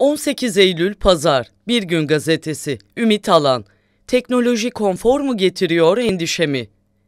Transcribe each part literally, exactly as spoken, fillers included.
on sekiz Eylül Pazar, Bir Gün Gazetesi, Ümit Alan. Teknoloji konfor mu getiriyor, endişe mi?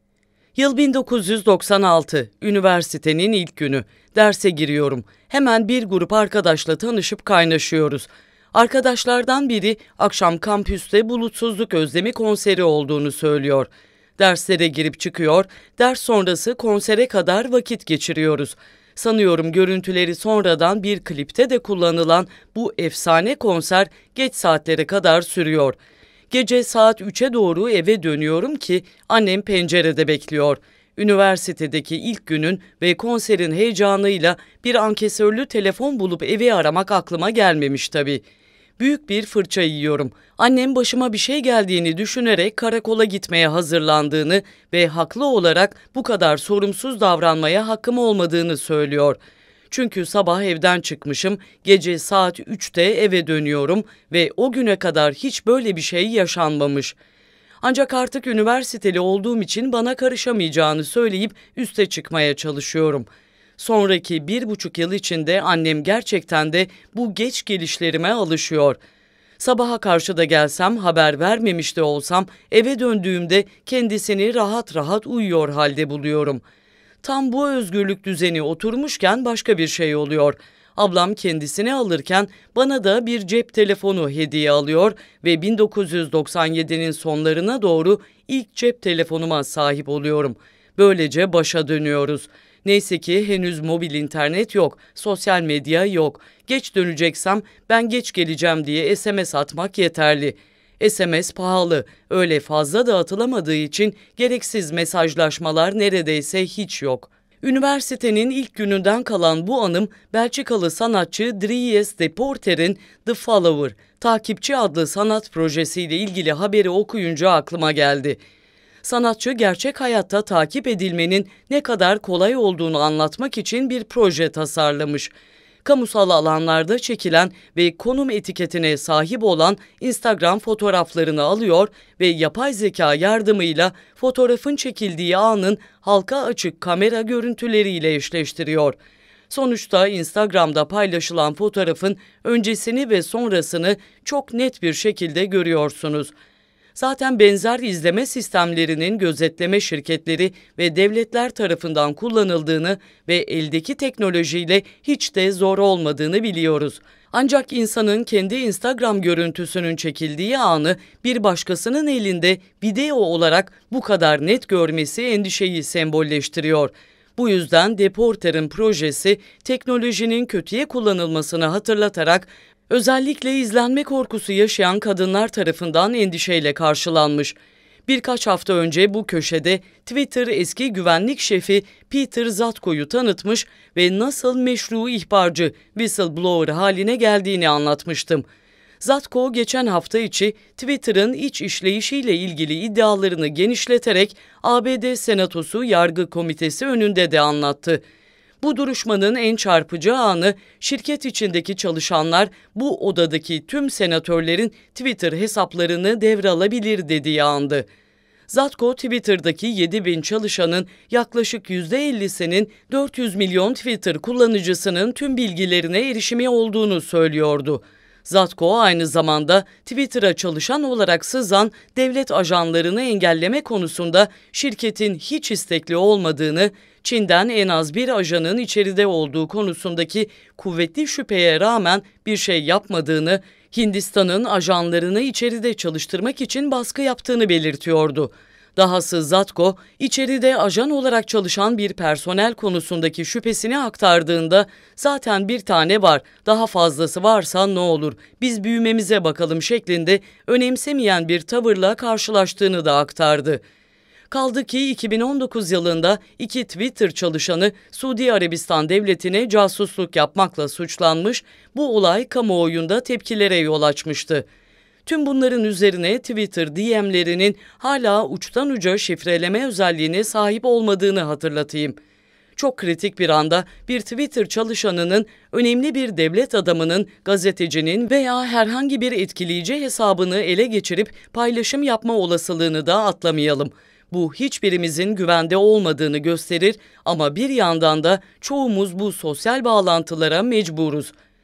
Yıl bin dokuz yüz doksan altı, üniversitenin ilk günü. Derse giriyorum. Hemen bir grup arkadaşla tanışıp kaynaşıyoruz. Arkadaşlardan biri akşam kampüste Bulutsuzluk Özlemi konseri olduğunu söylüyor. Derslere girip çıkıyor, ders sonrası konsere kadar vakit geçiriyoruz. Sanıyorum görüntüleri sonradan bir klipte de kullanılan bu efsane konser geç saatlere kadar sürüyor. Gece saat üçe doğru eve dönüyorum ki annem pencerede bekliyor. Üniversitedeki ilk günün ve konserin heyecanıyla bir ankesörlü telefon bulup evi aramak aklıma gelmemiş tabii. Büyük bir fırça yiyorum. Annem başıma bir şey geldiğini düşünerek karakola gitmeye hazırlandığını ve haklı olarak bu kadar sorumsuz davranmaya hakkım olmadığını söylüyor. Çünkü sabah evden çıkmışım, gece saat üçte eve dönüyorum ve o güne kadar hiç böyle bir şey yaşanmamış. Ancak artık üniversiteli olduğum için bana karışamayacağını söyleyip üste çıkmaya çalışıyorum. Sonraki bir buçuk yıl içinde annem gerçekten de bu geç gelişlerime alışıyor. Sabaha karşı da gelsem, haber vermemiş de olsam eve döndüğümde kendisini rahat rahat uyuyor halde buluyorum. Tam bu özgürlük düzeni oturmuşken başka bir şey oluyor. Ablam kendisini alırken bana da bir cep telefonu hediye alıyor ve bin dokuz yüz doksan yedinin sonlarına doğru ilk cep telefonuma sahip oluyorum. Böylece başa dönüyoruz. Neyse ki henüz mobil internet yok, sosyal medya yok. Geç döneceksem ben geç geleceğim diye S M S atmak yeterli. S M S pahalı, öyle fazla da atılamadığı için gereksiz mesajlaşmalar neredeyse hiç yok. Üniversitenin ilk gününden kalan bu anım Belçikalı sanatçı Dries Depoorter'in The Follower, Takipçi adlı sanat projesiyle ilgili haberi okuyunca aklıma geldi. Sanatçı gerçek hayatta takip edilmenin ne kadar kolay olduğunu anlatmak için bir proje tasarlamış. Kamusal alanlarda çekilen ve konum etiketine sahip olan Instagram fotoğraflarını alıyor ve yapay zeka yardımıyla fotoğrafın çekildiği anın halka açık kamera görüntüleriyle eşleştiriyor. Sonuçta Instagram'da paylaşılan fotoğrafın öncesini ve sonrasını çok net bir şekilde görüyorsunuz. Zaten benzer izleme sistemlerinin gözetleme şirketleri ve devletler tarafından kullanıldığını ve eldeki teknolojiyle hiç de zor olmadığını biliyoruz. Ancak insanın kendi Instagram görüntüsünün çekildiği anı bir başkasının elinde video olarak bu kadar net görmesi endişeyi sembolleştiriyor. Bu yüzden Depoorter'in projesi teknolojinin kötüye kullanılmasını hatırlatarak özellikle izlenme korkusu yaşayan kadınlar tarafından endişeyle karşılanmış. Birkaç hafta önce bu köşede Twitter eski güvenlik şefi Peter Zatko'yu tanıtmış ve nasıl meşru ihbarcı, whistleblower haline geldiğini anlatmıştım. Zatko geçen hafta içi Twitter'ın iç işleyişiyle ilgili iddialarını genişleterek A B D Senatosu Yargı Komitesi önünde de anlattı. Bu duruşmanın en çarpıcı anı şirket içindeki çalışanlar bu odadaki tüm senatörlerin Twitter hesaplarını devralabilir dediği andı. Zatko Twitter'daki yedi bin çalışanın yaklaşık yüzde ellisinin dört yüz milyon Twitter kullanıcısının tüm bilgilerine erişimi olduğunu söylüyordu. Zatko aynı zamanda Twitter'a çalışan olarak sızan devlet ajanlarını engelleme konusunda şirketin hiç istekli olmadığını, Çin'den en az bir ajanın içeride olduğu konusundaki kuvvetli şüpheye rağmen bir şey yapmadığını, Hindistan'ın ajanlarını içeride çalıştırmak için baskı yaptığını belirtiyordu. Dahası Zatko, içeride ajan olarak çalışan bir personel konusundaki şüphesini aktardığında zaten bir tane var, daha fazlası varsa ne olur, biz büyümemize bakalım şeklinde önemsemeyen bir tavırla karşılaştığını da aktardı. Kaldı ki iki bin on dokuz yılında iki Twitter çalışanı Suudi Arabistan devletine casusluk yapmakla suçlanmış, bu olay kamuoyunda tepkilere yol açmıştı. Tüm bunların üzerine Twitter D M'lerinin hala uçtan uca şifreleme özelliğine sahip olmadığını hatırlatayım. Çok kritik bir anda bir Twitter çalışanının önemli bir devlet adamının, gazetecinin veya herhangi bir etkileyici hesabını ele geçirip paylaşım yapma olasılığını da atlamayalım. Bu hiçbirimizin güvende olmadığını gösterir ama bir yandan da çoğumuz bu sosyal bağlantılara mecburuz.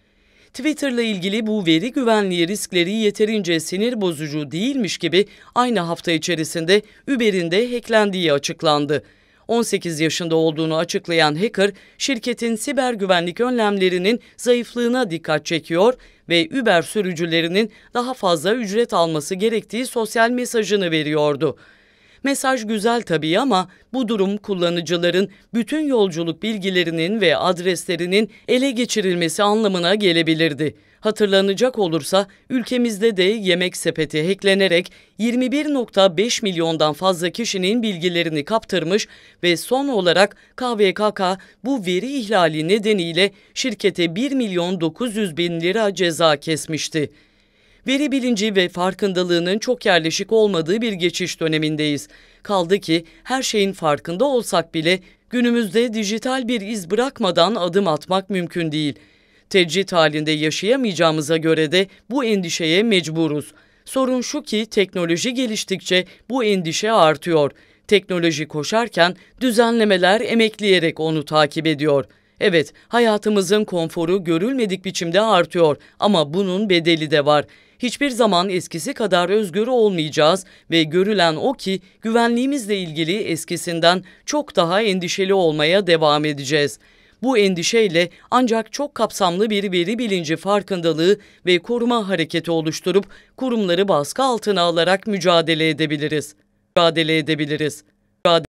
Twitter'la ilgili bu veri güvenliği riskleri yeterince sinir bozucu değilmiş gibi aynı hafta içerisinde Uber'in de hacklendiği açıklandı. on sekiz yaşında olduğunu açıklayan hacker, şirketin siber güvenlik önlemlerinin zayıflığına dikkat çekiyor ve Uber sürücülerinin daha fazla ücret alması gerektiği sosyal mesajını veriyordu. Mesaj güzel tabii ama bu durum kullanıcıların bütün yolculuk bilgilerinin ve adreslerinin ele geçirilmesi anlamına gelebilirdi. Hatırlanacak olursa ülkemizde de Yemek Sepeti hacklenerek yirmi bir nokta beş milyondan fazla kişinin bilgilerini kaptırmış ve son olarak K V K K bu veri ihlali nedeniyle şirkete bir milyon dokuz yüz bin lira ceza kesmişti. Veri bilinci ve farkındalığının çok yerleşik olmadığı bir geçiş dönemindeyiz. Kaldı ki her şeyin farkında olsak bile günümüzde dijital bir iz bırakmadan adım atmak mümkün değil. Tecrit halinde yaşayamayacağımıza göre de bu endişeye mecburuz. Sorun şu ki teknoloji geliştikçe bu endişe artıyor. Teknoloji koşarken düzenlemeler emekleyerek onu takip ediyor. Evet, hayatımızın konforu görülmedik biçimde artıyor ama bunun bedeli de var. Hiçbir zaman eskisi kadar özgür olmayacağız ve görülen o ki güvenliğimizle ilgili eskisinden çok daha endişeli olmaya devam edeceğiz. Bu endişeyle ancak çok kapsamlı bir veri bilinci farkındalığı ve koruma hareketi oluşturup kurumları baskı altına alarak mücadele edebiliriz. Mücadele edebiliriz.